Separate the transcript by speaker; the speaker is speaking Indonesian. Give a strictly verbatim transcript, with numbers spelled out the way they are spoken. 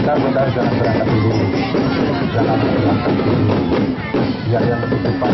Speaker 1: Bentar-bentar jangan berangkat dulu. Jangan berangkat dulu. Biar yang di depan